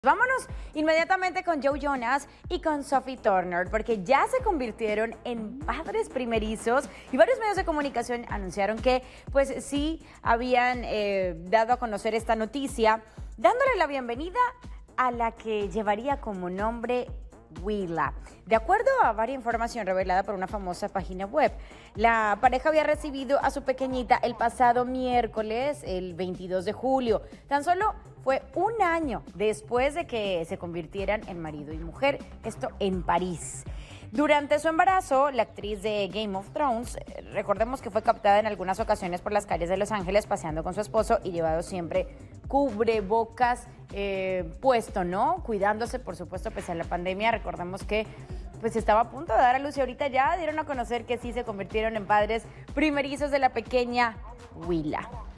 Vámonos inmediatamente con Joe Jonas y con Sophie Turner, porque ya se convirtieron en padres primerizos y varios medios de comunicación anunciaron que pues sí habían dado a conocer esta noticia, dándole la bienvenida a la que llevaría como nombre Willa. De acuerdo a varias información revelada por una famosa página web, la pareja había recibido a su pequeñita el pasado miércoles, el 22 de julio. Tan solo fue un año después de que se convirtieran en marido y mujer, esto en París. Durante su embarazo, la actriz de Game of Thrones, recordemos que fue captada en algunas ocasiones por las calles de Los Ángeles paseando con su esposo y llevado siempre cubrebocas puesto, ¿no? Cuidándose, por supuesto, pese a la pandemia. Recordemos que pues estaba a punto de dar a luz y ahorita ya dieron a conocer que sí se convirtieron en padres primerizos de la pequeña Willa.